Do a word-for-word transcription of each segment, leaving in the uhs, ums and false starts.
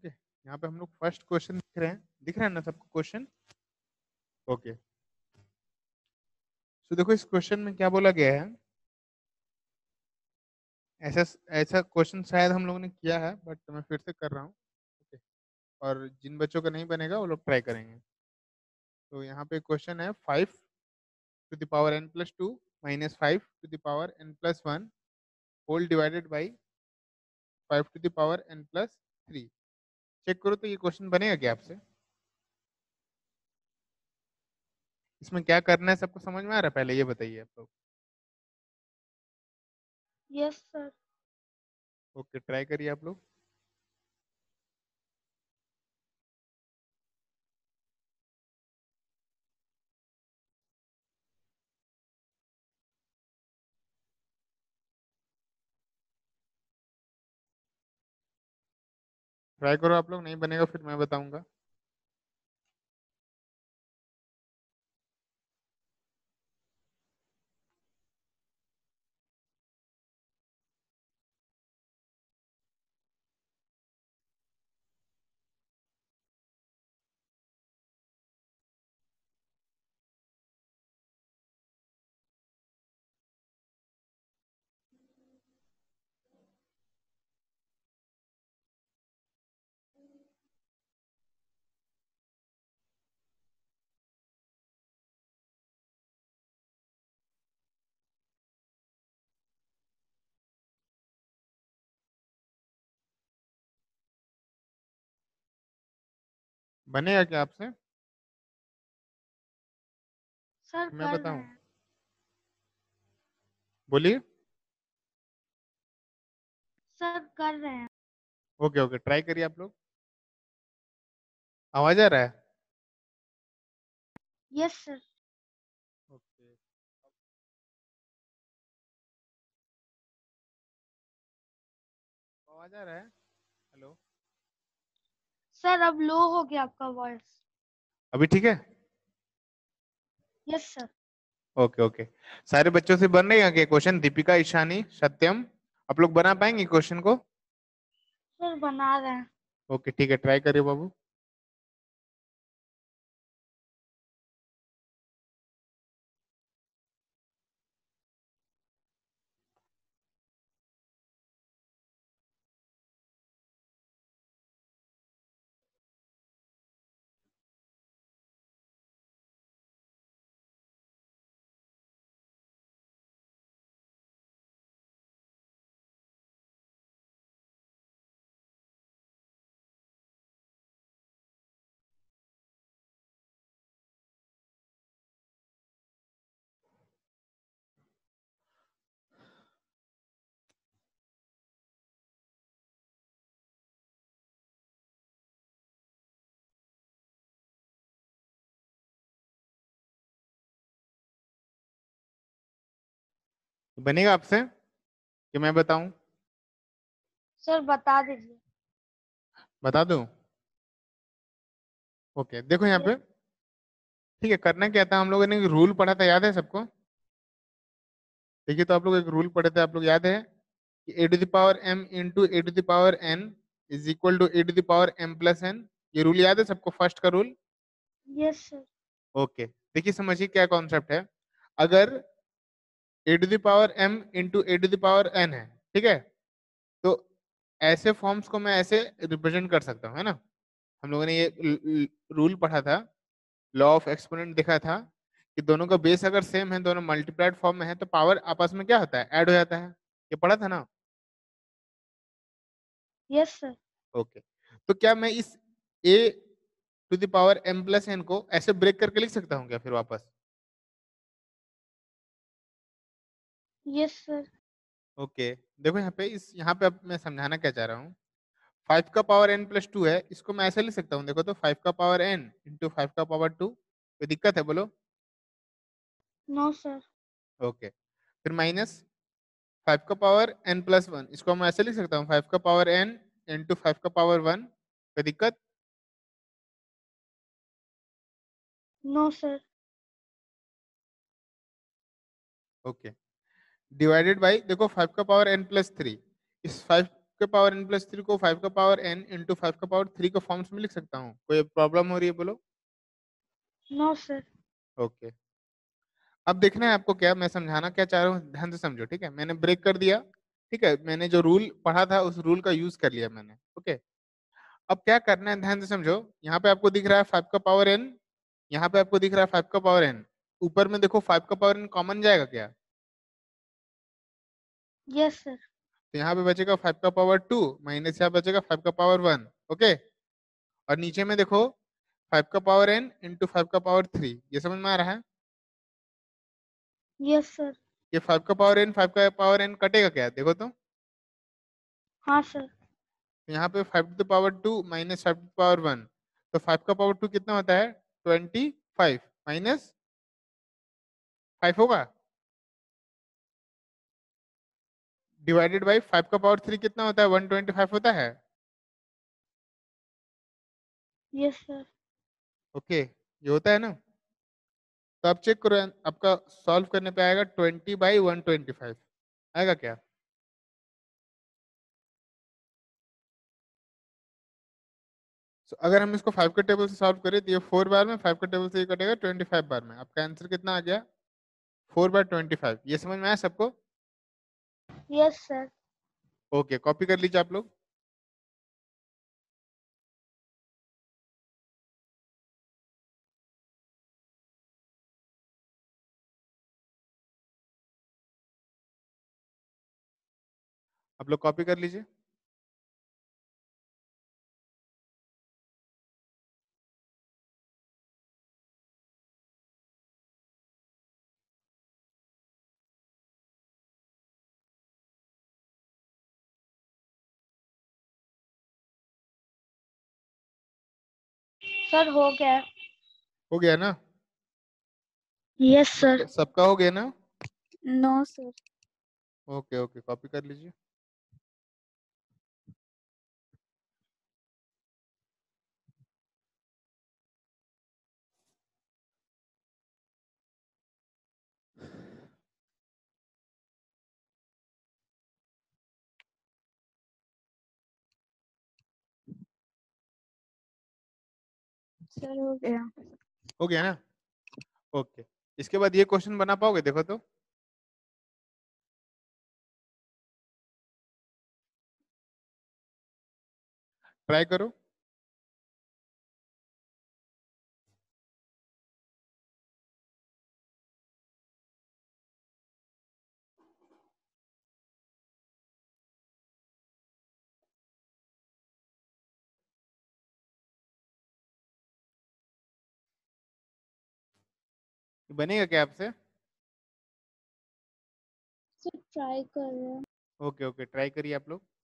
Okay, यहाँ पे हम लोग फर्स्ट क्वेश्चन दिख रहे हैं, दिख रहा है ना सबको क्वेश्चन? ओके, तो देखो इस क्वेश्चन में क्या बोला गया है। ऐसा ऐसा क्वेश्चन शायद हम लोगों ने किया है, बट मैं फिर से कर रहा हूँ। ओके, और जिन बच्चों का नहीं बनेगा वो लोग ट्राई करेंगे। तो यहाँ पे क्वेश्चन है five to the power n plus two minus five to the power n plus one whole divided by five to the power n plus three. Check करो तो ये क्वेश्चन बनेगा क्या आपसे? इसमें क्या करना है सबको समझ में आ रहा है? पहले ये बताइए आप लोग। Yes sir. ओके, ट्राई करिए आप लोग। ट्राई करो आप लोग, नहीं बनेगा फिर मैं बताऊंगा। बनेगा क्या आपसे? सर मैं कर रहे बताऊं? हैं। बोलिए। सर कर रहे हैं। ओके ओके, ट्राई करिए आप लोग। आवाज आ रहा है? Yes sir. ओके, आवाज आ रहा है? हेलो? सर अब लो हो गया आपका वॉइस। अभी ठीक है? Yes sir. ओके ओके, सारे बच्चों से बन रहे हैं क्या क्वेश्चन? दीपिका, ईशानी, सत्यम, आप लोग बना पाएंगे क्वेश्चन को? सर बना रहे हैं। ओके ठीक है, ट्राई करिए बाबू। बनेगा आपसे कि मैं बताऊं? सर बता दीजिए। बता दूं? ओके, देखो यहाँ पे। यस। ठीक है, करना क्या था, हम लोगों ने रूल पढ़ा था, याद है सबको? देखिए, तो आप लोग एक रूल पढ़े थे, आप लोग याद है कि a to the power m into a to the power n is equal to a to the power m plus n. ये रूल याद है सबको, फर्स्ट का रूल? Yes sir. ओके, देखिए समझिए क्या कॉन्सेप्ट है। अगर a to the power m into a to the power n है, ठीक है, तो ऐसे फॉर्म्स को मैं ऐसे रिप्रेजेंट कर सकता हूँ, है ना? हम लोगों ने ये रूल पढ़ा था, लॉ ऑफ एक्सपोनेंट देखा था कि दोनों का बेस अगर सेम है, दोनों मल्टीप्लाइड फॉर्म में है, तो पावर आपस में क्या होता है, ऐड हो जाता है। ये पढ़ा था ना? Yes sir. ओके, तो क्या मैं इस a to the power m plus n को ऐसे ब्रेक करके लिख सकता हूँ क्या फिर वापस? Yes sir. ओके, देखो यहाँ पे, इस यहाँ पे अब मैं समझाना क्या चाह रहा हूँ। फाइव का पावर एन प्लस टू है, इसको मैं ऐसे लिख सकता हूँ, देखो तो फाइव का पावर एन इंटू फाइव का पावर टू। कोई दिक्कत है बोलो? No sir. ओके, फिर माइनस फाइव का पावर एन प्लस वन, इसको मैं ऐसे लिख सकता हूँ, फाइव का पावर एन इंटू फाइव का पावर वन। कोई दिक्कत? No sir. Okay, divided by, देखो फाइव का पावर एन प्लस थ्री, इस फाइव के पावर एन प्लस थ्री को फाइव का पावर एन इंटू फाइव का पावर थ्री के फॉर्म्स में लिख सकता हूँ? कोई प्रॉब्लम हो रही है बोलो? No sir. ओके, अब देखना है आपको क्या मैं समझाना क्या चाह रहा हूँ, ध्यान से समझो। ठीक है, मैंने ब्रेक कर दिया। ठीक है, मैंने जो रूल पढ़ा था उस रूल का यूज कर लिया मैंने। ओके, अब क्या करना है ध्यान से समझो। यहाँ पे आपको दिख रहा है फाइव का पावर एन, यहाँ पे आपको दिख रहा है फाइव का पावर एन। ऊपर में देखो फाइव का पावर एन कॉमन जाएगा क्या? Yes sir. तो यहाँ पे बचेगा फाइव का पावर टू माइनस यहाँ बचेगा फाइव का पावर वन। ओके, और नीचे में देखो फाइव का पावर एन इंटू फाइव का पावर थ्री। ये समझ में आ रहा है? Yes sir. ये फाइव का पावर एन फाइव का पावर एन कटेगा क्या देखो तो? हाँ सर। तो यहाँ पे five to the power two minus five to the power one, तो फाइव का पावर टू कितना होता है? ट्वेंटी फाइव माइनस फाइव होगा, डिवाइडेड बाई फाइव का पावर थ्री कितना होता है? वन ट्वेंटी फाइव होता है। Yes sir. ओके, ये होता है ना? तो आप चेक करो, आपका सॉल्व करने पे आएगा twenty by one twenty five आएगा क्या? so, अगर हम इसको फाइव के टेबल से सॉल्व करें तो ये फोर बार में, फाइव के टेबल से ये कटेगा ट्वेंटी फाइव बार में। आपका आंसर कितना आ गया? Four by twenty five. ये समझ में आया सबको? Yes sir. ओके, कॉपी कर लीजिए आप लोग। आप लोग कॉपी कर लीजिए। सर हो गया। हो गया ना? Yes sir. सबका सबका हो गया ना? No sir. Okay okay, copy कर लीजिए। सर हो गया। हो गया ना? ओके, इसके बाद ये क्वेश्चन बना पाओगे देखो तो? ट्राई करो। बनेगा क्या आपसे? सर ट्राई कर रहे हैं। ओके ओके, ट्राई करिए आप लोग।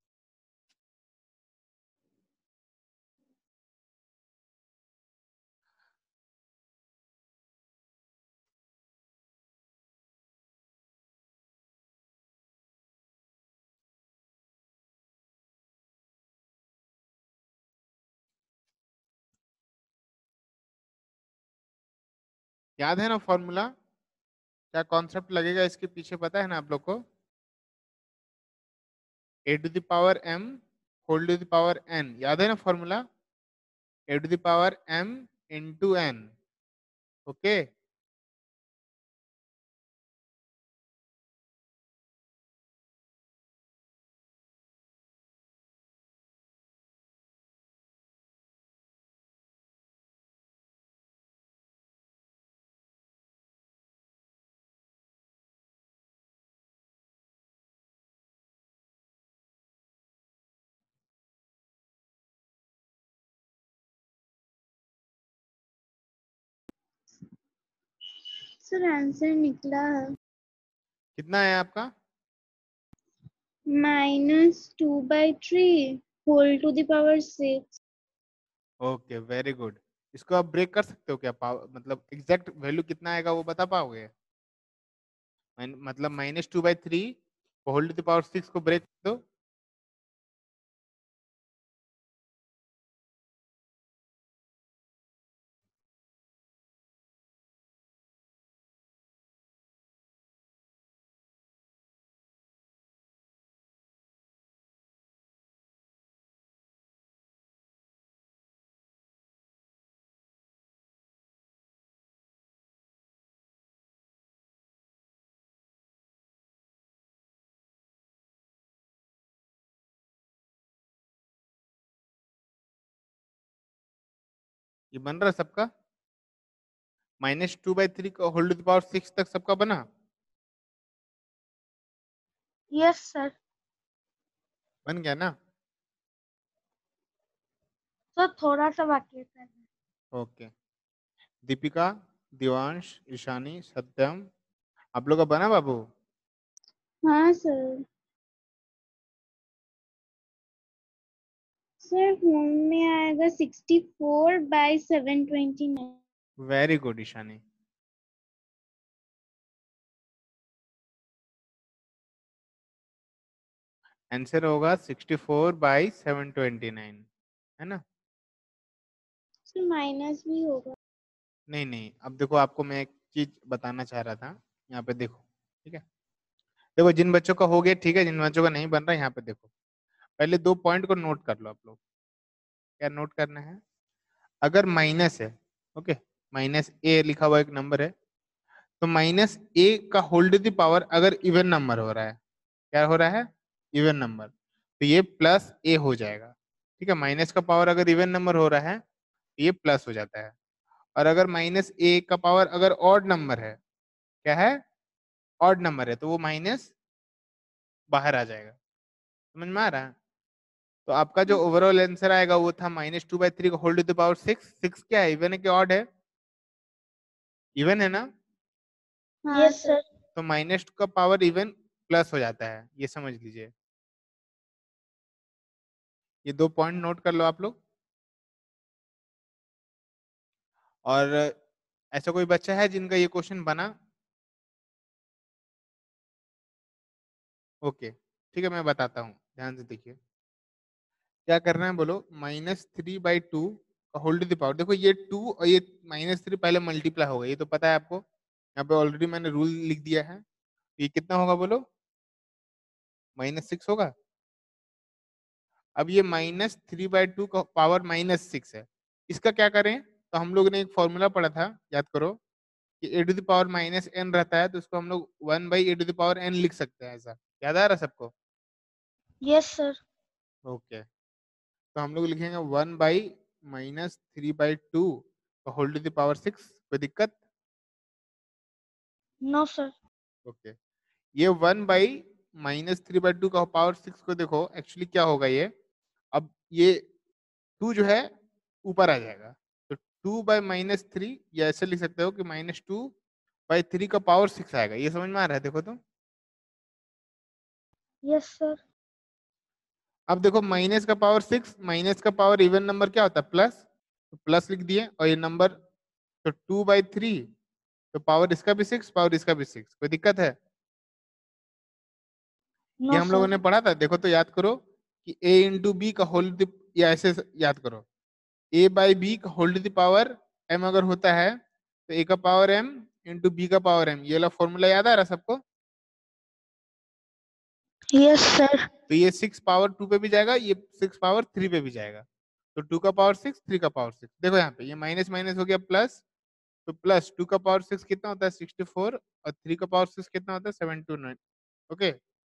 याद है ना फॉर्मूला? क्या कॉन्सेप्ट लगेगा इसके पीछे पता है ना आप लोग को? A to the power m whole to the power n, याद है ना formula? A to the power m into n. Okay, sir answer निकला है। कितना है आपका? Minus two by three whole to the power six. Okay, very good. इसको आप ब्रेक कर सकते हो क्या? पावर मतलब एग्जैक्ट वैल्यू कितना आएगा वो बता पाओगे? माइन- मतलब minus two by three whole to the power six को ब्रेक दो। ये बन रहा सबका? माइनस टू बाई थ्री का whole to the power six तक सबका बना? Yes sir. बन गया ना? सर थोड़ा सा बाकी है सर। ओके, दीपिका, दिवांश, ईशानी, सत्यम, आप लोग का बना बाबू? हाँ सर। सर होम में आएगा sixty four by seven twenty nine. Very good Ishani. Answer होगा sixty four by seven twenty nine, है ना? सर माइनस भी होगा। नहीं नहीं, अब देखो आपको मैं एक चीज बताना चाह रहा था, यहाँ पे देखो, ठीक है? देखो जिन बच्चों का हो गया ठीक है, जिन बच्चों का नहीं बन रहा यहाँ पे देखो, पहले दो पॉइंट को नोट कर लो आप लोग। क्या नोट करना है? अगर माइनस है, ओके, माइनस ए लिखा हुआ एक नंबर है, तो माइनस ए का होल टू द पावर अगर इवन नंबर हो रहा है, क्या हो रहा है? इवन नंबर, तो ये प्लस ए हो जाएगा, ठीक है? माइनस का पावर अगर इवन नंबर हो रहा है तो ये प्लस हो जाता है। और अगर माइनस ए का पावर अगर ऑड नंबर है, क्या है? ऑड नंबर है, तो वो माइनस बाहर आ जाएगा। समझ में आ रहा है? तो आपका जो ओवरऑल आंसर आएगा वो था माइनस टू बाई थ्री का whole to the power six. Six क्या है, इवन है कि ऑड है? इवन है ना? Yes sir. तो माइनस का पावर इवन प्लस हो जाता है, ये समझ लीजिए। ये दो पॉइंट नोट कर लो आप लोग। और ऐसा कोई बच्चा है जिनका ये क्वेश्चन बना? ओके, ठीक है, मैं बताता हूँ, ध्यान से देखिए। क्या करना है बोलो? माइनस थ्री बाई टू का होल टू द पावर, देखो ये टू और ये माइनस थ्री पहले मल्टीप्लाई होगा, ये तो पता है आपको, यहाँ पे ऑलरेडी मैंने रूल लिख दिया है। ये कितना होगा बोलो? माइनस सिक्स होगा। अब ये माइनस थ्री बाई टू का पावर माइनस सिक्स है, इसका क्या करें? तो हम लोग ने एक फॉर्मूला पढ़ा था, याद करो, कि a to the power minus n रहता है, तो इसको हम लोग one by a to the power n लिख सकते हैं, ऐसा याद आ रहा है सबको? Yes sir. ओके, तो हम लोग लिखेंगे one by minus three by two whole to the power six. कोई दिक्कत? No sir. ओके, ये one by minus three by two का पावर सिक्स को देखो एक्चुअली क्या होगा ये, अब ये टू जो है ऊपर आ जाएगा, तो टू बाई माइनस थ्री, या ऐसे लिख सकते हो कि माइनस टू बाई थ्री का पावर सिक्स आएगा। ये समझ में आ रहा है? देखो तो, यस सर। अब देखो माइनस का पावर सिक्स, माइनस का पावर इवन नंबर क्या होता है? प्लस, तो प्लस लिख दिए, और ये नंबर तो टू बाई थ्री, तो पावर इसका भी सिक्स, पावर इसका भी सिक्स। कोई दिक्कत है? ये नो हम लोगों सर। ने पढ़ा था, देखो तो याद करो कि a इंटू बी का होल, या ऐसे याद करो, a बाई बी का whole to the power m अगर होता है, तो a का पावर m इंटू बी का पावर m, ये वाला फॉर्मूला याद आ रहा है सबको? Yes sir. तो ये सिक्स पावर टू पे भी जाएगा, ये सिक्स पावर थ्री पे भी जाएगा, तो टू का पावर सिक्स, थ्री का पावर सिक्स। देखो यहाँ पे ये माइनस माइनस हो गया प्लस, तो प्लस टू का पावर सिक्स कितना होता है? सिक्सटी फोर, और थ्री का पावर सिक्स कितना होता है? Seven two nine. Okay,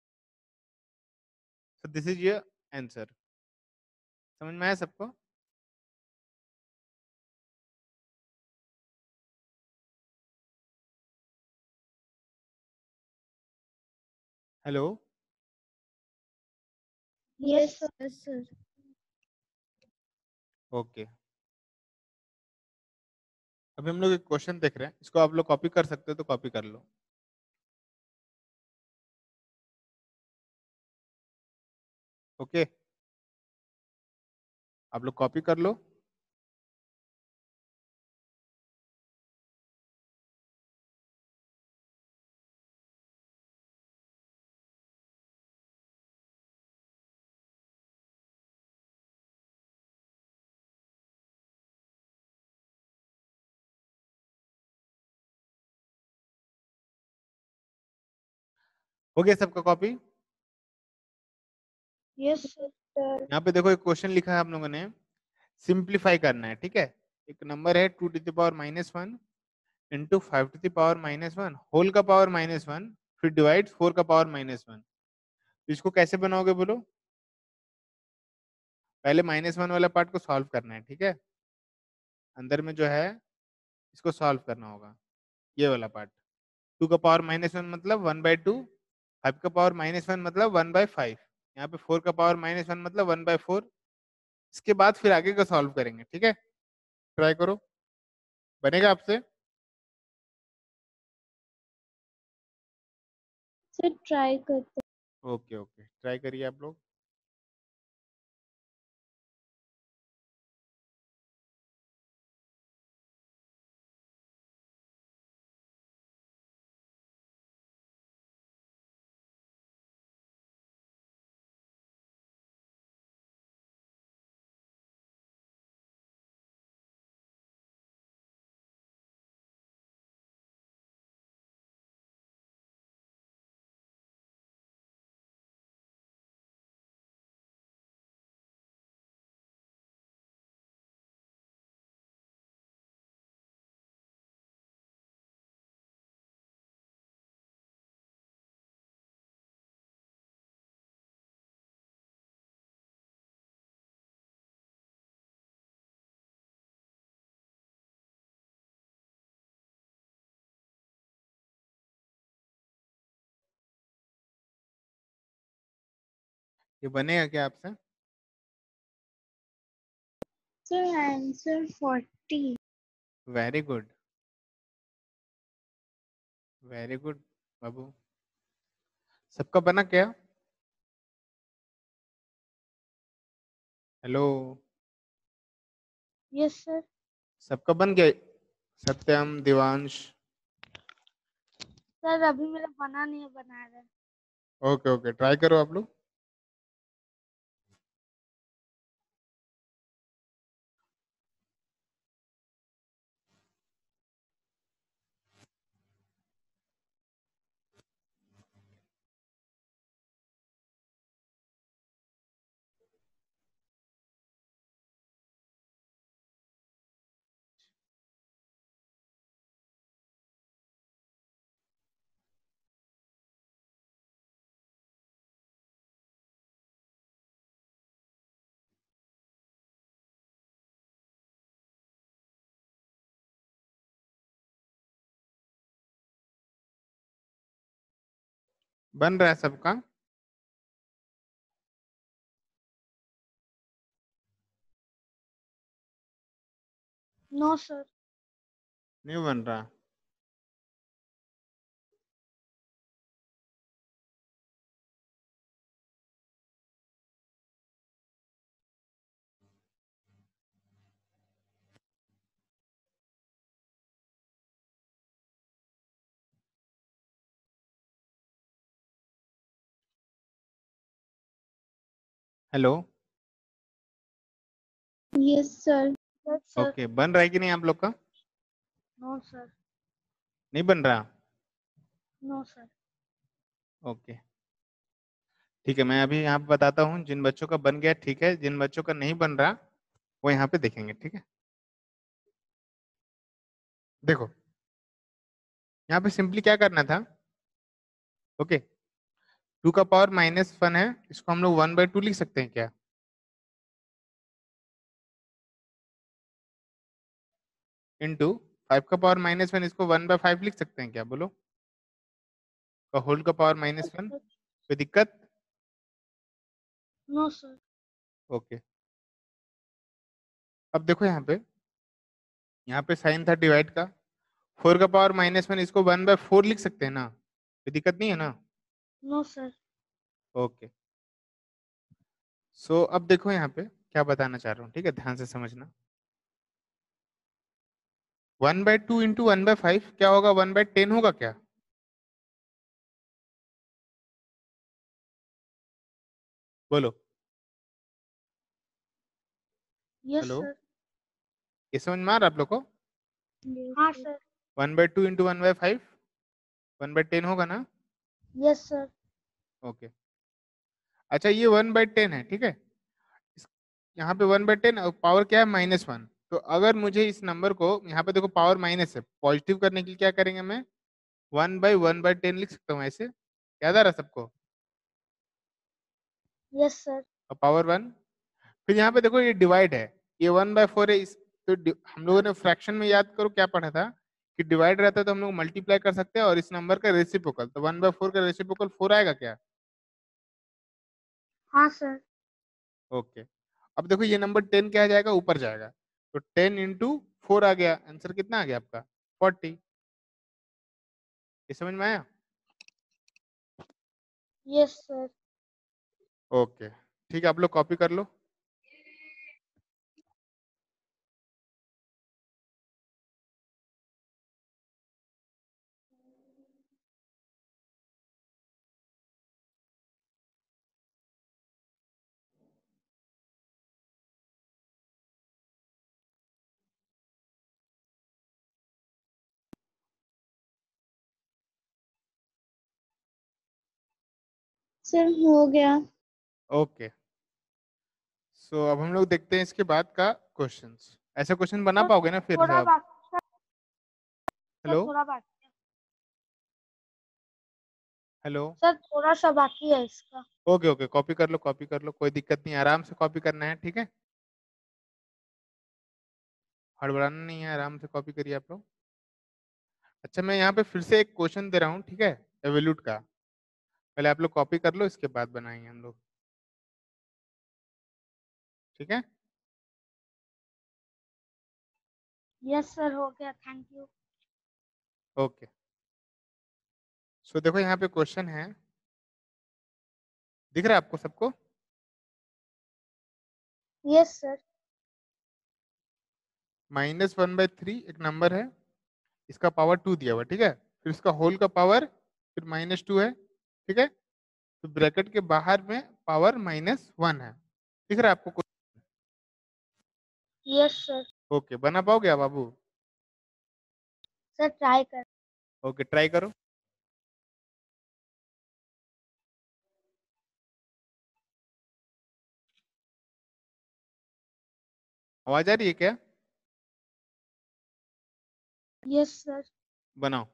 so this is your answer. समझ में आया सबको? Hello, yes sir. ओके, अभी हम लोग एक क्वेश्चन देख रहे हैं, इसको आप लोग कॉपी कर सकते हो तो कॉपी कर लो। ओके, आप लोग कॉपी कर लो। हो गया सबका कॉपी? Yes sir. यहाँ पे देखो एक क्वेश्चन लिखा है आप लोगों ने, सिंप्लीफाई करना है, ठीक है? एक नंबर है two to the power minus one into five to the power minus one whole का पावर माइनस वन, फिर डिवाइड फोर का पावर माइनस वन। तो इसको कैसे बनाओगे बोलो? पहले माइनस वन वाला पार्ट को सॉल्व करना है, ठीक है? अंदर में जो है इसको सॉल्व करना होगा, ये वाला पार्ट। टू का पावर माइनस वन मतलब वन बाई टू, फाइव का पावर माइनस वन मतलब वन बाई फाइव, यहाँ पे फोर का पावर माइनस वन मतलब वन बाई फोर। इसके बाद फिर आगे का सॉल्व करेंगे, ठीक है। ट्राई करो, बनेगा आपसे। सर ट्राई करते ओके ओके, ट्राई करिए आप लोग। ये बनेगा क्या आपसे? Sir answer forty. Very good, very good बाबू। सबका बना क्या? Hello, yes sir. सबका बन गया? सत्यम, दिवांश। सर अभी मेरा बना नहीं है, बना रहा है। ओके ओके, ट्राई करो आप लोग। बन रहा है सबका? No sir. नहीं बन रहा? Hello, yes sir. Yes sir. Okay, बन रहा है कि नहीं आप लोग का? No sir. नहीं बन रहा? No sir. ओके ठीक है, मैं अभी यहाँ पे बताता हूँ। जिन बच्चों का बन गया ठीक है, जिन बच्चों का नहीं बन रहा वो यहाँ पे देखेंगे, ठीक है। देखो, यहाँ पे सिंपली क्या करना था, ओके। टू का पावर माइनस वन है, इसको हम लोग वन बाई टू लिख सकते हैं क्या? इंटू फाइव का पावर माइनस वन, इसको वन बाय फाइव लिख सकते हैं क्या? बोलो। का होल का पावर माइनस वन, कोई दिक्कत? No sir. ओके, अब देखो यहाँ पे, यहाँ पे साइन था डिवाइड का। फोर का पावर माइनस वन, इसको वन बाय फोर लिख सकते हैं ना? कोई दिक्कत नहीं है ना? No sir. ओके, सो अब देखो यहाँ पे क्या बताना चाह रहा हूँ, ठीक है, ध्यान से समझना। One by two into one by five क्या होगा? वन बाय टेन होगा क्या? बोलो। Yes hello, sir. ये समझ में आ रहा आप लोग को? हाँ सर। One by two into one by five one by ten होगा ना? Yes sir. ओके, अच्छा ये वन बाय टेन है, ठीक है। इस- यहाँ पे वन बाय टेन, पावर क्या है? Minus one. तो अगर मुझे इस नंबर को, यहाँ पे देखो पावर माइनस है, पॉजिटिव करने के लिए क्या करेंगे? मैं one by one by ten लिख सकता हूँ ऐसे। याद आ रहा सबको? Yes sir. और पावर वन, फिर यहाँ पे देखो ये डिवाइड है, ये वन बाय फोर है, इस तो डि- हम लोगों ने फ्रैक्शन में याद करो क्या पढ़ा था कि डिवाइड रहता है तो हम लोग मल्टीप्लाई कर सकते हैं और इस नंबर का रेसिप्रोकल, तो वन बाय फोर का रेसिप्रोकल फोर आएगा क्या? हाँ सर। ओके, अब देखो ये नंबर टेन क्या आ जाएगा, ऊपर जाएगा, तो टेन इंटू फोर आ गया, आंसर कितना आ गया आपका? फोर्टी। ये समझ में आया? Yes sir. ओके ठीक है, आप लोग कॉपी कर लो। सर हो गया। ओके, सो अब हम लोग देखते हैं इसके बाद का क्वेश्चंस। ऐसा क्वेश्चन बना सर पाओगे ना फिर से थोड़ा आप? बाकी, सर हेलो थोड़ा बाकी है। हेलो। सर थोड़ा सा बाकी है इसका। ओके ओके, कॉपी कर लो, कॉपी कर लो, कोई दिक्कत नहीं, आराम से कॉपी करना है, ठीक है? हड़बड़ाना नहीं है, आराम से कॉपी करिए आप लोग। अच्छा, मैं यहाँ पे फिर से एक क्वेश्चन दे रहा हूँ, ठीक है, एवोल्यूट का। पहले आप लोग कॉपी कर लो, इसके बाद बनाएंगे हम लोग, ठीक है? यस सर हो गया, थैंक यू। ओके, सो देखो यहाँ पे क्वेश्चन है, दिख रहा है आपको सबको? Yes sir. Minus one by three एक नंबर है, इसका पावर टू दिया हुआ, ठीक है, फिर इसका होल का पावर फिर माइनस टू है, ठीक है, तो ब्रैकेट के बाहर में पावर माइनस वन है, दिख रहा है आपको? Yes sir. ओके, बना पाओगे आप बाबू? सर ट्राई कर। ओके, ट्राई करो। आवाज आ रही है क्या? Yes sir. बनाओ।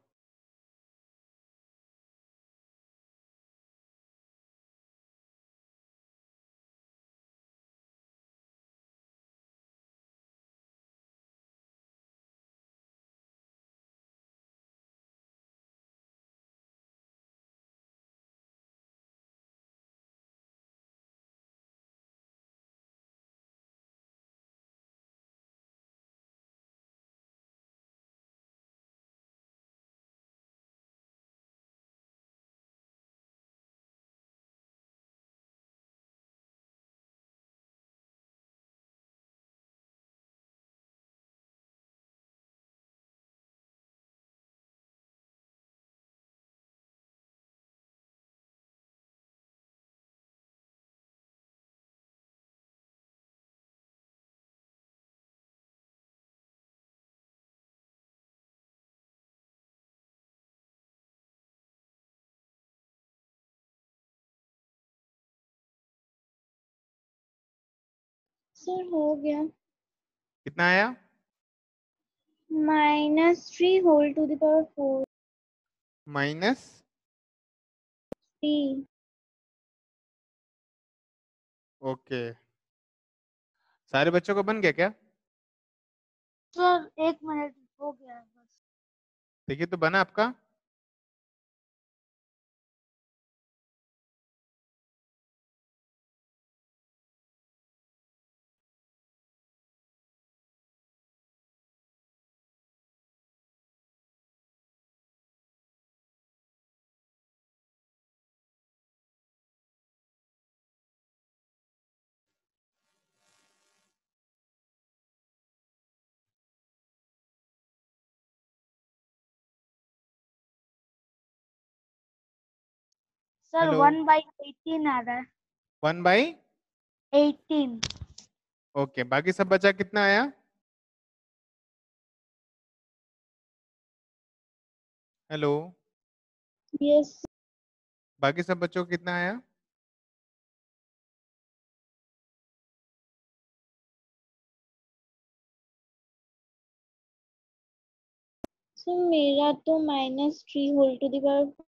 सर हो गया। कितना आया? Minus three whole to the power four. Minus three. Okay, सारे बच्चों को बन गया क्या? सर एक मिनट हो गया है बस। देखिए तो बना आपका? Sir hello. One by eighteen आ रहा है। One by eighteen. ओके, बाकी सब बचा कितना आया? Hello, yes. बाकी सब बच्चों को कितना आया? सर मेरा तो minus three whole to the power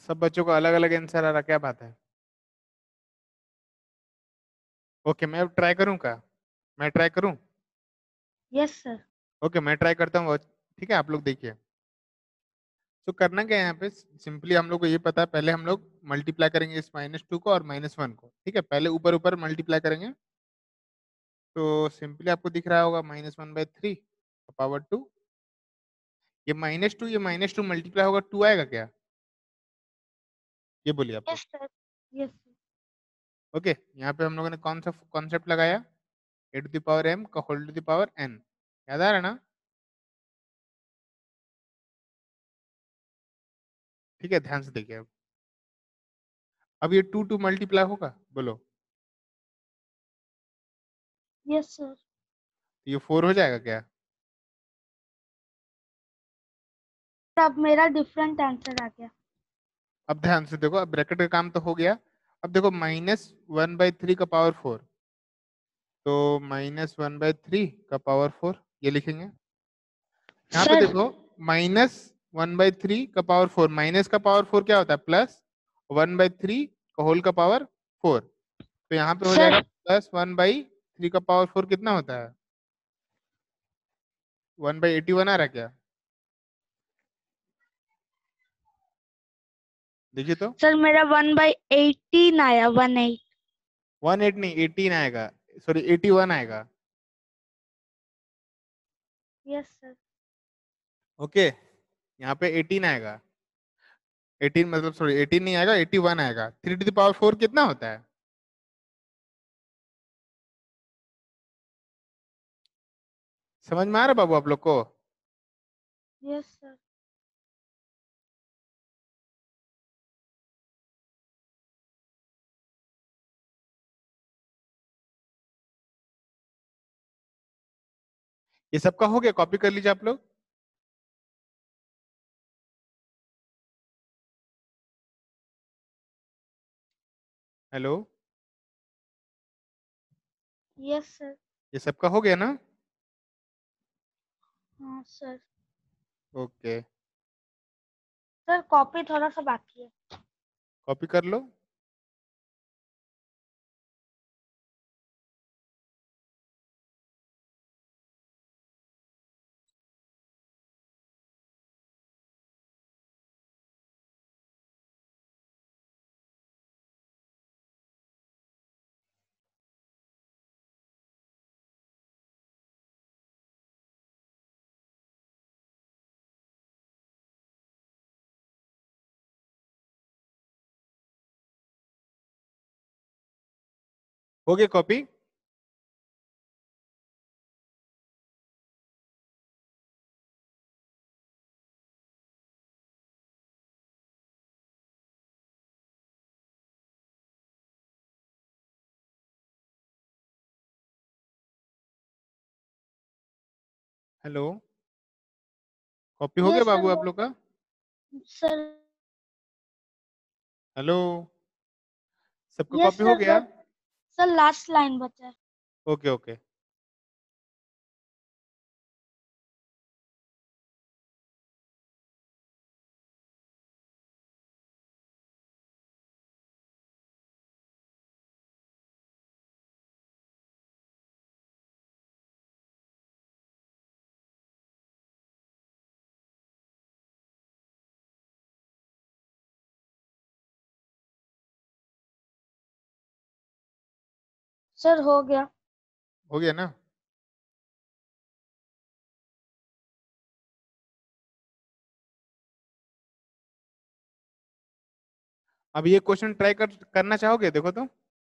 सब बच्चों को अलग अलग आंसर आ रहा, क्या बात है? ओके, मैं अब ट्राई करूं का? मैं ट्राई करूं? Yes sir. ओके, मैं ट्राई करता हूँ, ठीक है, आप लोग देखिए। तो करना क्या है यहाँ पे, सिंपली हम लोग को ये पता है, पहले हम लोग मल्टीप्लाई करेंगे इस माइनस टू को और माइनस वन को, ठीक है, पहले ऊपर ऊपर मल्टीप्लाई करेंगे। तो सिंपली आपको दिख रहा होगा minus one by three power two, ये माइनस टू ये माइनस टू मल्टीप्लाई होगा, टू आएगा क्या? ये बोलिए आप लोग। Yes sir. Yes sir. Okay, यहाँ पे हम लोगों ने कौन सा कॉन्सेप्ट लगाया? A to the power m का whole to the power n, याद आ रहा है ना? ठीक है, ध्यान से देखिए अब अब ये टू टू मल्टीप्लाई होगा, बोलो। Yes sir. तो ये फोर हो जाएगा क्या? अब मेरा डिफरेंट आंसर आ गया। अब ध्यान से देखो, अब ब्रैकेट का काम तो हो गया। अब देखो माइनस वन बाई थ्री का पावर फोर, तो माइनस वन बाई थ्री का पावर फोर ये लिखेंगे। यहाँ पे सर देखो माइनस वन बाई थ्री का पावर फोर, माइनस का पावर फोर क्या होता है? प्लस वन बाई थ्री का होल का पावर फोर, तो यहाँ पे हो जाएगा sir plus one by three का पावर फोर कितना होता है? वन बाई एटी वन आ रहा है क्या? देखिए तो, सर मेरा वन बाई एटीन आया, वन एट। वन एट नहीं एटीन आएगा, सॉरी एटी वन आएगा। Yes sir. ओके, यहाँ पे एटीन आएगा, एटीन मतलब सॉरी एटीन नहीं आएगा, एटी वन आएगा। Three to the power four कितना होता है? समझ में आ रहा है बाबू आप लोग को? Yes sir. ये सबका हो गया, कॉपी कर लीजिए आप लोग। Hello, yes sir. ये सबका हो गया ना? हाँ सर। ओके, सर कॉपी थोड़ा सा बाकी है। कॉपी कर लो। हो गया कॉपी? हेलो, कॉपी हो गया यस सर बाबू आप वो। लोग का? सर। हेलो, सबका यस कॉपी हो सर गया? बट सर लास्ट लाइन बचा है। Okay okay. सर हो गया। हो गया ना? अब ये क्वेश्चन ट्राई कर करना चाहोगे? देखो तो,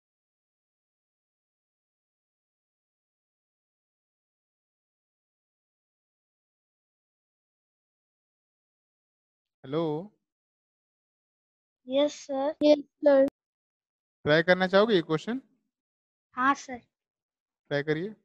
hello, yes sir. Yes sir. Try करना चाहोगे ये क्वेश्चन? हाँ सर। ट्राई करिए।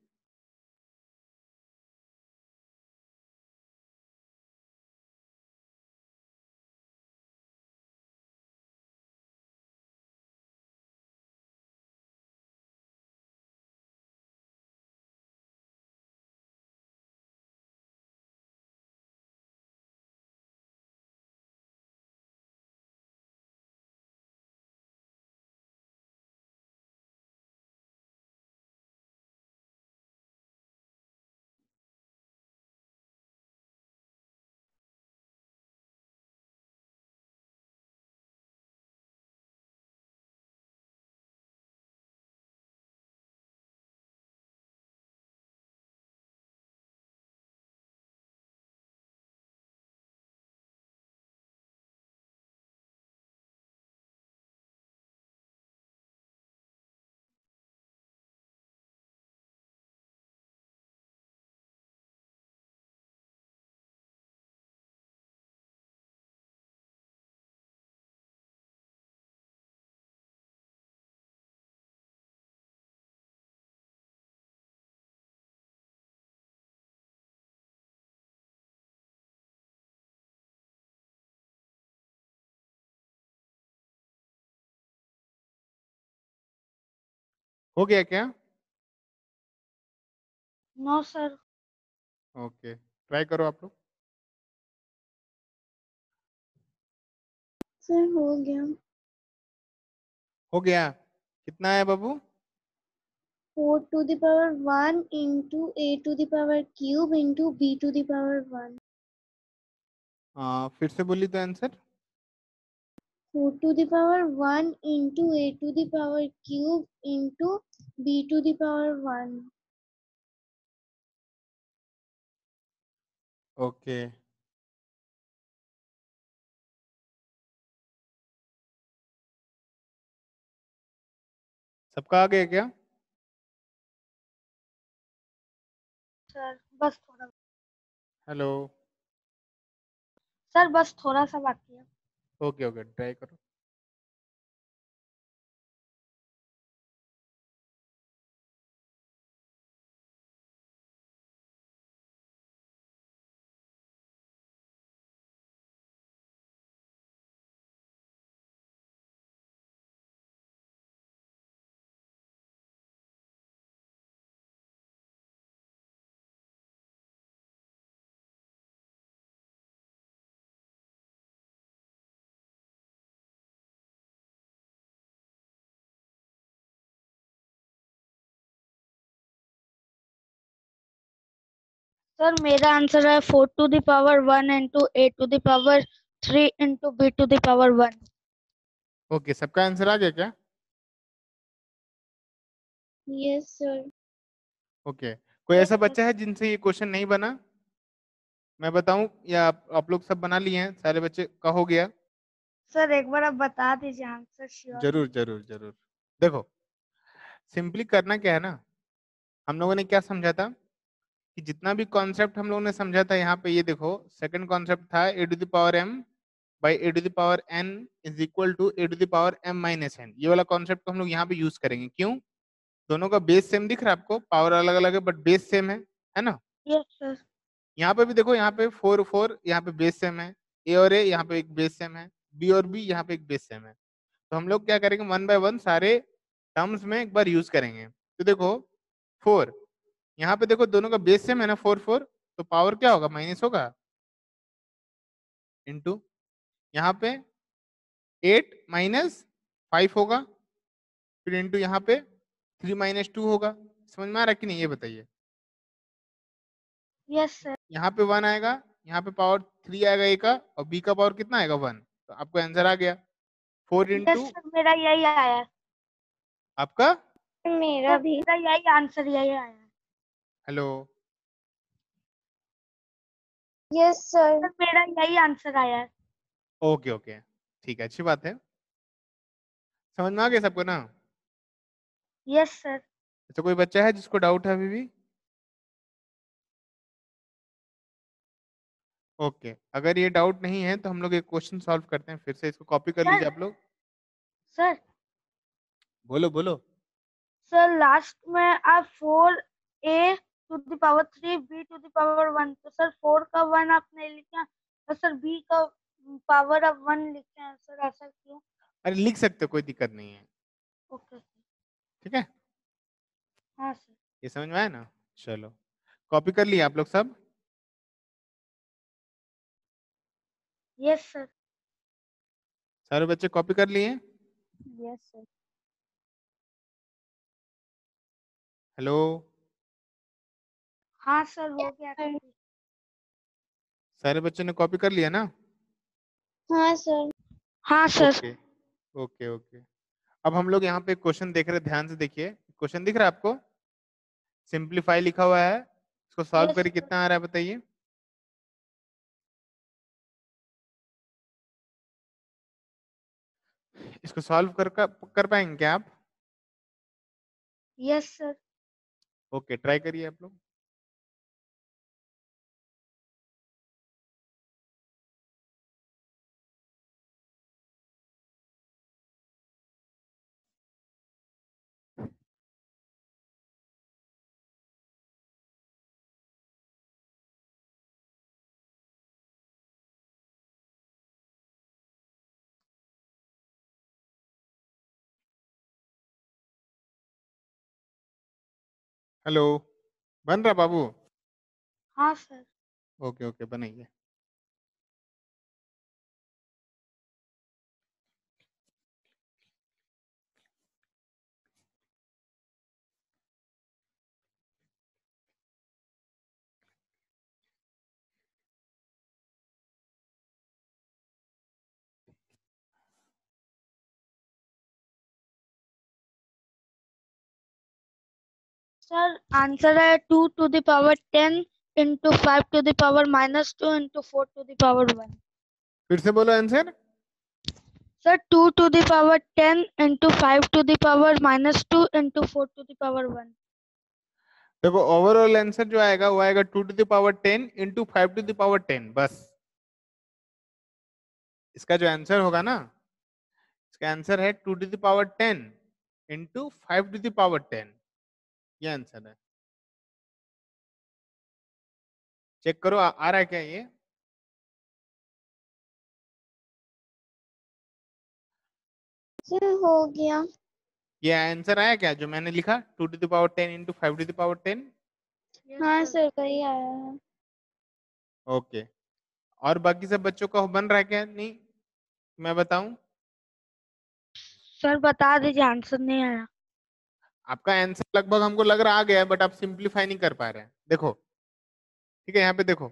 हो गया क्या? No sir. ओके, ट्राई करो आप लोग। सर हो गया। हो गया? कितना है बाबू? Four to the power one into a to the power cube into b to the power one. आ, फिर से बोली तो answer. Four to the power one into a to the power cube into b to the power one. Okay, सबका आ गया क्या? Sir बस थोड़ा। हेलो। सर बस थोड़ा सा बाकी है। ओके ओके, ट्राई करो। सर मेरा आंसर है four to the power one into a to the power three into b to the power one. Okay, सबका आंसर आ गया क्या? Yes sir. ओके, कोई यस ऐसा सर। बच्चा है जिनसे ये क्वेश्चन नहीं बना? मैं बताऊं या आप, आप लोग सब बना लिए हैं? सारे बच्चे का हो गया? सर एक बार आप बता दीजिए आंसर श्योर। जरूर जरूर जरूर। देखो, सिंपली करना क्या है ना, हम लोगों ने क्या समझा था कि जितना भी कॉन्सेप्ट हम लोगों ने समझा था यहाँ पे, ये देखो सेकंड कॉन्सेप्ट था a to the power m by a to the power n is equal to a to the power m minus n. ये वाला कॉन्सेप्ट को हम लोग यहाँ पे यूज करेंगे। क्यों? दोनों का बेस सेम दिख रहा है आपको, पावर अलग अलग है बट बेस सेम है है ना? Yes sir. यहाँ पे भी देखो, यहाँ पे फोर फोर यहाँ पे बेस सेम है, ए और ए यहाँ पे एक बेस सेम है, बी और बी यहाँ पे एक बेस सेम है। तो हम लोग क्या करेंगे, वन बाय वन सारे टर्म्स में एक बार यूज करेंगे। तो देखो फोर, यहाँ पे देखो दोनों का बेस सेम है ना, फोर फोर, तो पावर क्या होगा, माइनस होगा, इंटू यहाँ पे एट माइनस फाइव होगा, फिर इंटू यहाँ पे थ्री माइनस टू होगा। समझ में आ रहा है कि नहीं, ये बताइए। Yes sir. यहाँ पे वन आएगा, यहाँ पे पावर थ्री आएगा ए का, और बी का पावर कितना आएगा, वन। तो आपको आंसर आ गया, फोर यस इंटू सर मेरा यही आया है। आपका। मेरा सर भी। मेरा यही आंसर यही आया है। हेलो। Yes sir. सर मेरा यही आंसर आया है। ओके ओके, ठीक है, अच्छी बात है। समझ में आ गया सबको ना? Yes sir. अच्छा, कोई बच्चा है जिसको डाउट है अभी भी? ओके, अगर ये डाउट नहीं है तो हम लोग एक क्वेश्चन सॉल्व करते हैं फिर से। इसको कॉपी कर लीजिए सर आप लोग। सर बोलो बोलो। सर लास्ट में आप four a to the power three b to the power one, तो सर फोर का वन आपने लिखा तो सर बी का पावर आप वन लिखे हैं सर, ऐसा क्यों? अरे लिख सकते हो, कोई दिक्कत नहीं है। ओके। ठीक है, हाँ सर। ये समझ में आया ना? चलो, कॉपी कर लिया आप लोग सब? Yes sir. सारे बच्चे कॉपी कर लिए? Yes sir. हेलो। हाँ सर हो गया सर। कॉपी। सारे बच्चों ने कॉपी कर लिया ना? हाँ सर। हाँ सर। Okay okay okay. अब हम लोग यहाँ पे क्वेश्चन देख रहे हैं, ध्यान से देखिए। क्वेश्चन दिख रहा है आपको? सिंप्लीफाई लिखा हुआ है, इसको सॉल्व यस करिए, सर। कितना आ रहा है बताइए। इसको सॉल्व कर कर पाएंगे क्या आप? Yes sir. ओके, ट्राई करिए आप लोग। हेलो, बन रहा बाबू? हाँ सर। ओके ओके, बनाइए। सर आंसर है two to the power ten into five to the power minus two into four to the power one. फिर से बोलो आंसर। Sir two to the power ten into five to the power minus two into four to the power one. देखो overall answer जो आएगा वो आएगा two to the power ten into five to the power ten, बस। इसका जो answer होगा ना, इसका आंसर है two to the power ten into five to the power ten. ये आंसर है। चेक करो, आ, आ रहा है क्या ये? सर हो गया। ये आंसर आया क्या जो मैंने लिखा, two to the power ten into five to the power ten? हाँ सर वही आया है। ओके। और बाकी सब बच्चों का बन रहा है क्या? नहीं, मैं बताऊं? सर बता दीजिए, आंसर नहीं आया। आपका आंसर लगभग हमको लग रहा आ गया है, बट आप सिंप्लीफाई नहीं कर पा रहे हैं। देखो, ठीक है, यहाँ पे देखो,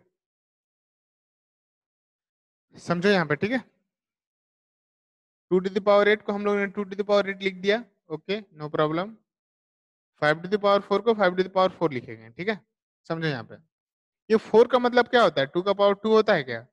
समझो यहाँ पे, ठीक है। Two to the power eight को हम लोग ने two to the power eight लिख दिया, okay, no problem. Five to the power four को five to the power four लिखेंगे, ठीक है। समझो यहाँ पे, ये फोर का मतलब क्या होता है? टू का पावर टू होता है क्या?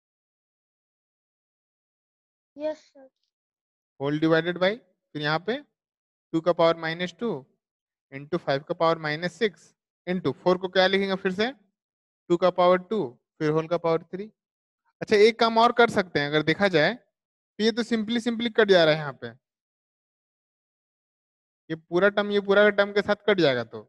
Yes sir. Whole divided by, फिर यहाँ पे टू का power minus two into five का power minus six into four को क्या लिखेंगे फिर से? टू का पावर टू, फिर होल का पावर थ्री। अच्छा, एक काम और कर सकते हैं, अगर देखा जाए तो ये तो सिंपली सिंपली कट जा रहा है यहाँ पे, ये पूरा टर्म ये पूरा टर्म के साथ कट जाएगा, तो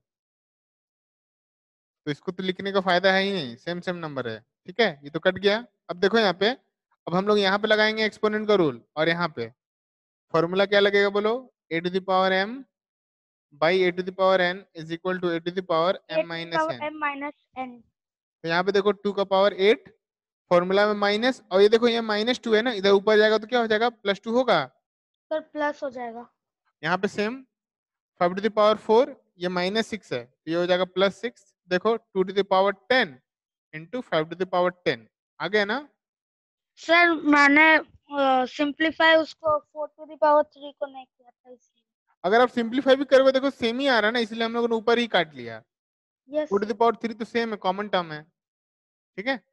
तो इसको तो लिखने का फायदा है ही नहीं, सेम सेम नंबर है, ठीक है, ये तो कट गया। अब देखो यहाँ पे, अब हम लोग यहाँ पे लगाएंगे एक्सपोनेंट का रूल, और यहाँ पे फॉर्मूला क्या लगेगा बोलो? A to the power m by a to the power n is equal to a to the power a m to the minus power n. M minus n. तो यहाँ पे देखो टू का पावर एट, फॉर्मूला में minus, और ये देखो ये माइनस टू है ना, इधर ऊपर जाएगा तो क्या हो जाएगा? प्लस टू होगा। सर प्लस हो जाएगा। यहाँ पे same, five to the power four, ये माइनस सिक्स है, तो ये हो जाएगा प्लस सिक्स। देखो two to the power ten into five to the power ten, आ गया ना? सर मैंने सिंप्लीफाई उसको four to the power three को नहीं किया था इसलिए। अगर आप सिंप्लीफाई भी करोगे, देखो सेम ही आ रहा है ना, इसलिए हम लोगों ने ऊपर ही काट लिया। Yes two to the sir. Power three तो सेम है, कॉमन टर्म है, ठीक है।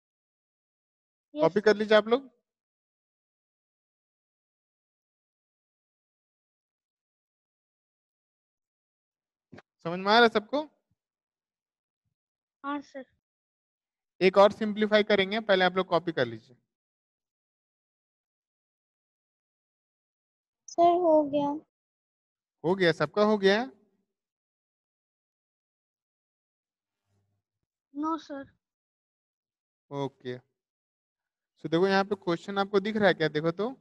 यस कॉपी कर सर। लीजिए आप लोग। समझ में आ रहा है सबको? हाँ सर। एक और सिंप्लीफाई करेंगे, पहले आप लोग कॉपी कर लीजिए। सर हो गया। हो गया, सबका हो गया? No sir. ओके, तो देखो यहाँ पे क्वेश्चन आपको दिख रहा है क्या? देखो तो,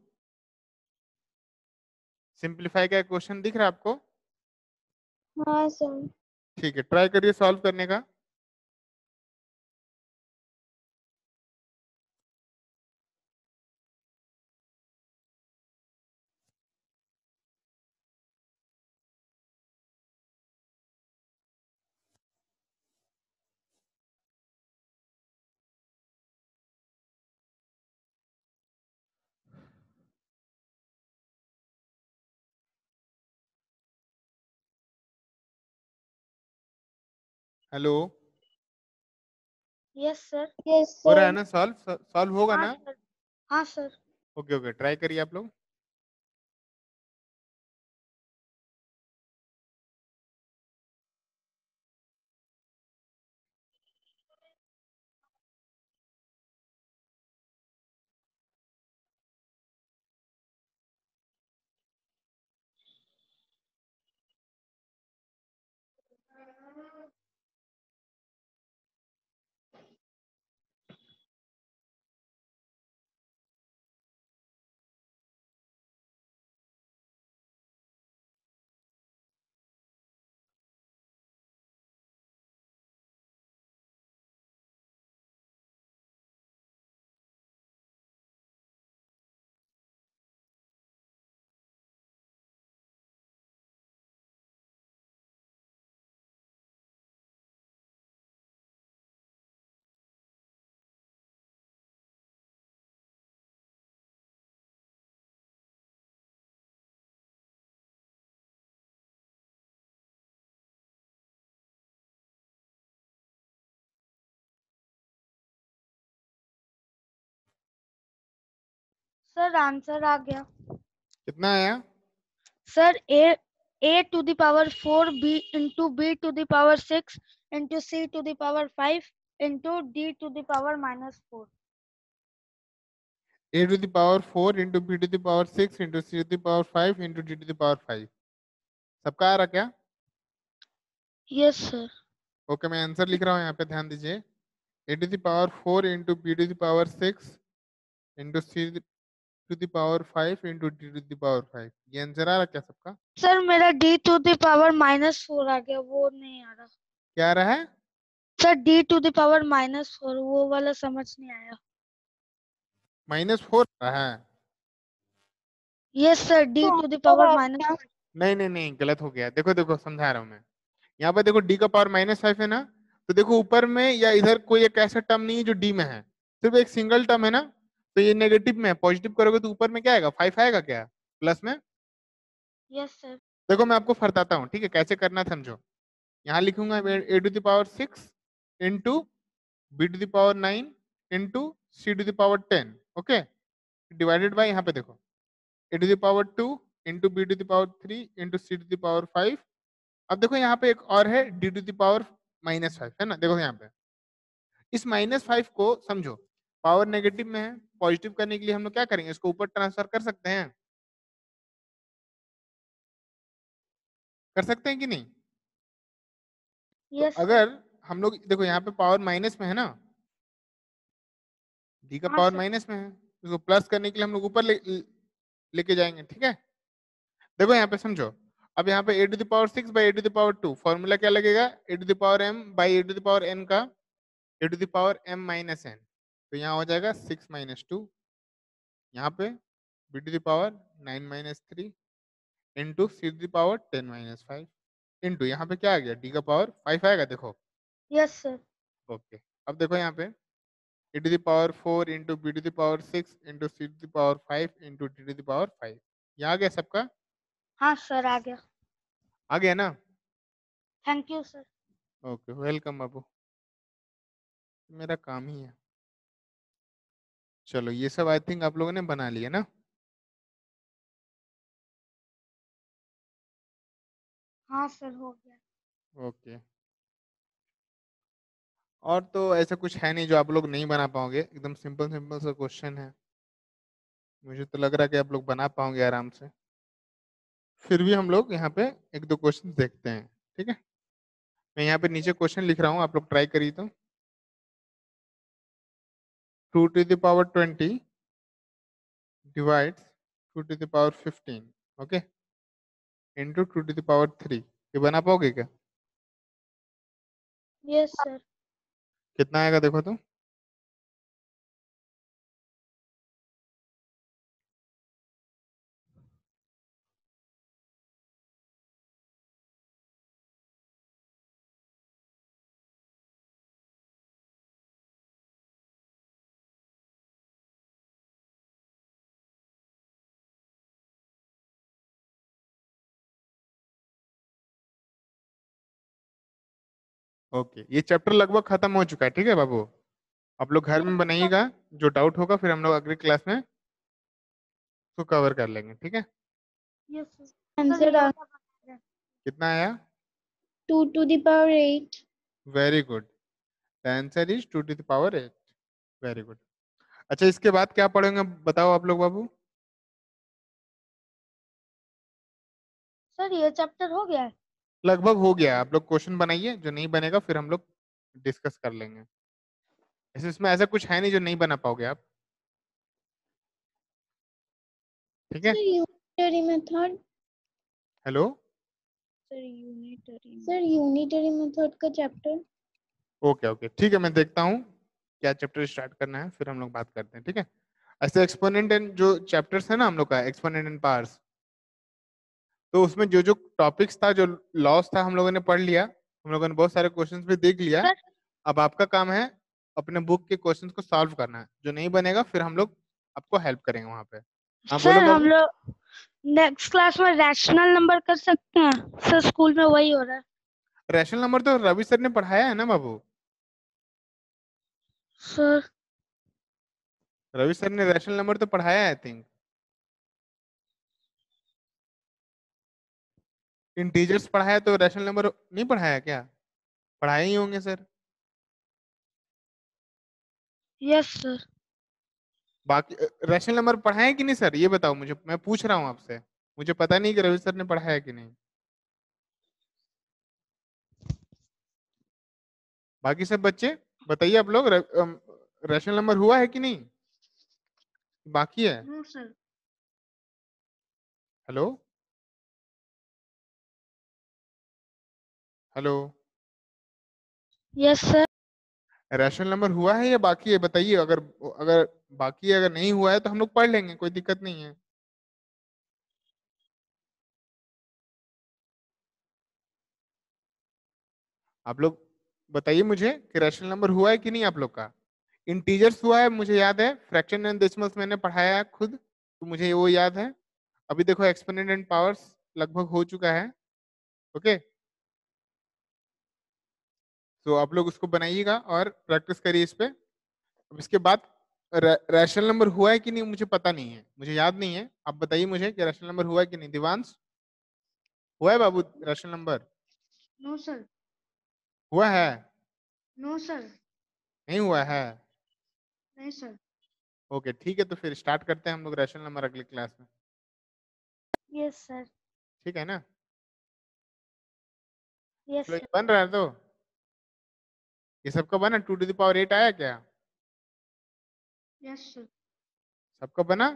सिंप्लीफाई का क्वेश्चन दिख रहा है आपको? हाँ सर। ठीक है, ट्राई करिए सॉल्व करने का। Hello, yes sir. यस हो रहा है सर। ना सॉल्व? सॉल्व होगा हाँ ना? सर। हाँ सर। ओके ओके, ट्राई करिए आप लोग। सर आंसर आ गया। कितना आया? Sir a a to the power four b into b to the power six into c to the power five into d to the power minus four. a to the power four into b to the power six into c to the power five into d to the power five. सबका आ रहा क्या? Yes sir. Okay, मैं answer लिख रहा हूँ यहाँ पे, ध्यान दीजिए। a to the power four into b to the power six into c to the power five into d to the power five. ये आंसर आ रहा क्या सबका? सर मेरा d to the power minus four आ गया, वो नहीं आ रहा। क्या आ रहा है? Sir d to the power minus four, वो वाला समझ नहीं आया। माइनस फोर आ रहा है? Yes sir, d to the power minus four। नहीं नहीं नहीं, गलत हो गया। देखो देखो, समझा रहा हूँ मैं। यहाँ पर देखो d का पावर माइनस फाइव है ना, तो देखो ऊपर में या इधर कोई एक ऐसा टर्म नहीं है जो d में है, सिर्फ एक सिंगल टर्म है ना, तो ये नेगेटिव में है। पॉजिटिव करोगे तो ऊपर में क्या आएगा? फाइव आएगा क्या प्लस में? Yes sir. देखो मैं आपको फरताता हूँ, ठीक है, कैसे करना समझो। यहाँ लिखूंगा a to the power six into b to the power nine into c to the power ten, okay, divided by, यहाँ पे देखो a to the power two into b to the power three into c to the power five. अब देखो यहाँ पे एक और है d to the power minus five, है ना। देखो यहाँ पे इस माइनस फाइव को समझो, पावर नेगेटिव में है, पॉजिटिव करने के लिए हम लोग क्या करेंगे? इसको ऊपर ट्रांसफर कर सकते हैं, कर सकते हैं कि नहीं? यस तो अगर हम लोग देखो यहाँ पे पावर माइनस में है ना, डी का हाँ पावर सर। माइनस में है, इसको प्लस करने के लिए हम लोग ऊपर ले लेके जाएंगे, ठीक है। देखो यहाँ पे समझो, अब यहाँ पे a to the power six by a to the power two, formula क्या लगेगा? A to the power m by a to the power n का a to the power m minus n, तो यहाँ हो जाएगा सिक्स माइनस टू, यहाँ पे b to the power nine minus three into c to the power ten minus five into यहाँ पे क्या आ गया? डी का पावर फाइव आएगा, देखो। Yes sir. ओके, अब देखो यहाँ पे e to the power four into b to the power six into c to the power five into d to the power five। ये आ गया सबका? हाँ सर आ गया। आ गया ना? Thank you sir. Okay, welcome बाबू, मेरा काम ही है। चलो ये सब आई थिंक आप लोगों ने बना लिया ना? हाँ सर हो गया। ओके, और तो ऐसा कुछ है नहीं जो आप लोग नहीं बना पाओगे, एकदम सिंपल सिंपल सा क्वेश्चन है। मुझे तो लग रहा है कि आप लोग बना पाओगे आराम से। फिर भी हम लोग यहाँ पे एक दो क्वेश्चन देखते हैं, ठीक है। मैं यहाँ पे नीचे क्वेश्चन लिख रहा हूँ, आप लोग ट्राई करिए। तो two to the power twenty divides two to the power fifteen, okay, into two to the power three. ये बना पाओगे क्या? Yes sir. कितना आएगा देखो तो? ओके, ये चैप्टर लगभग खत्म हो चुका है, ठीक है बाबू। आप लोग घर में बनाइएगा, जो डाउट होगा फिर हम लोग अगली क्लास में उसको कवर कर लेंगे, ठीक है। Yes sir. आंसर आ कितना आया? Two to the power eight. Very good, the answer is two to the power eight. Very good. अच्छा, इसके बाद क्या पढ़ेंगे बताओ आप लोग बाबू? सर ये चैप्टर हो गया है। लगभग हो गया, आप लोग क्वेश्चन बनाइए, जो नहीं बनेगा फिर हम लोग डिस्कस कर लेंगे। ऐसे इसमें ऐसा कुछ है नहीं जो नहीं बना पाओगे आप, ठीक है। Sir unitary method. Hello, sir unitary sir unitary method का चैप्टर। ओके ओके, ठीक है, मैं देखता हूँ क्या चैप्टर स्टार्ट करना है, फिर हम लोग बात करते हैं, ठीक है। ऐसे एक्सपोनेंट एंड जो चैप्टर्स है ना हम लोग का, एक्सपोनेंट एंड पावर्स, तो उसमें जो जो टॉपिक्स था, जो लॉस था, हम लोगों ने पढ़ लिया, हम लोगों ने बहुत सारे क्वेश्चंस भी देख लिया। सर अब आपका काम है अपने बुक के क्वेश्चंस को सॉल्व करना है, जो नहीं बनेगा फिर हम लोग आपको हेल्प करेंगे वहां पे। हाँ बोलो सर हम बाबू। लोग नेक्स्ट क्लास में रैशनल नंबर कर सकते हैं सर, स्कूल में वही हो रहा है। रैशनल नंबर तो रवि सर ने पढ़ाया है ना बाबू। सर रवि सर ने रैशनल नंबर तो पढ़ाया है आई थिंक। इंटीजर्स पढ़ाया तो रैशनल नंबर नहीं पढ़ाया क्या? पढ़ाए ही होंगे सर। Yes sir. बाकी रैशनल नंबर पढ़ाए कि नहीं सर, ये बताओ मुझे, मैं पूछ रहा हूँ आपसे, मुझे पता नहीं कि रवि सर ने पढ़ाया कि नहीं। बाकी सब बच्चे बताइए आप लोग, रैशनल नंबर हुआ है कि नहीं, बाकी है? No sir. Hello hello, yes sir. Rational number हुआ है या बाकी है बताइए। अगर अगर बाकी है, अगर नहीं हुआ है तो हम लोग पढ़ लेंगे, कोई दिक्कत नहीं है। आप लोग बताइए मुझे कि रैशनल नंबर हुआ है कि नहीं आप लोग का। इंटीजर्स हुआ है मुझे याद है, फ्रैक्शन एंड डेसिमल्स मैंने पढ़ाया है खुद, तो मुझे वो याद है। अभी देखो एक्सपोनेंट एंड पावर्स लगभग हो चुका है। ओके, तो आप लोग उसको बनाइएगा और प्रैक्टिस करिए इस पे। अब इसके बाद रैशनल नंबर हुआ है कि नहीं मुझे पता नहीं है, मुझे याद नहीं है। आप बताइए मुझे कि रैशनल नंबर हुआ है कि नहीं। दिवांश, हुआ है बाबू रैशनल नंबर? No sir. हुआ है? No sir. नहीं हुआ है? नहीं सर। ओके ठीक है, तो फिर स्टार्ट करते हैं हम लोग रैशनल नंबर अगली क्लास में। Yes sir. ठीक है ना? यस तो ये सर। बन रहा है तो ये सबका बना, two to the power eight आया क्या? Yes sir. सबका बना?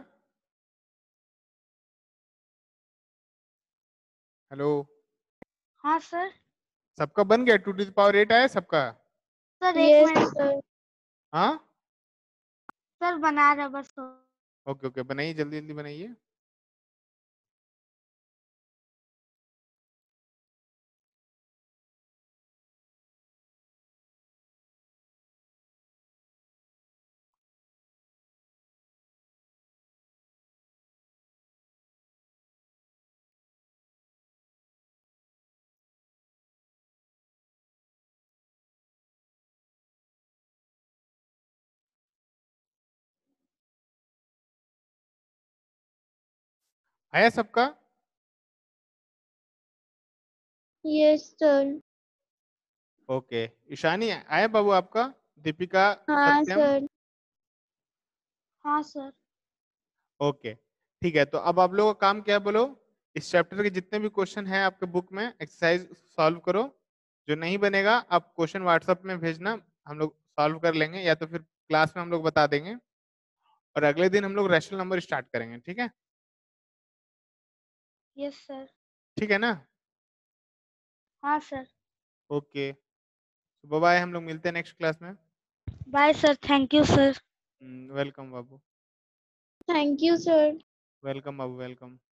हेलो, हाँ सर। सबका बन गया? Two to the power eight आया सबका? सर एक यस मिनट सर। हाँ सर, बना रहा बस। ओके ओके, बनाइए जल्दी जल्दी बनाइए। आया सबका? Yes sir. ओके, ईशानी आया बाबू आपका? दीपिका, हाँ सत्यम? सर। हाँ सर। ओके ठीक है, तो अब आप लोगों का काम क्या है बोलो। इस चैप्टर के जितने भी क्वेश्चन हैं आपके बुक में, एक्सरसाइज सॉल्व करो। जो नहीं बनेगा आप क्वेश्चन व्हाट्सएप में भेजना, हम लोग सॉल्व कर लेंगे, या तो फिर क्लास में हम लोग बता देंगे। और अगले दिन हम लोग रैशनल नंबर स्टार्ट करेंगे, ठीक है? Yes sir. ठीक है ना? हाँ सर। ओके, बाय बाय, हम लोग मिलते हैं नेक्स्ट क्लास में। Bye sir, thank you sir. Welcome बाबू, थैंक यू सर। वेलकम बाबू, वेलकम।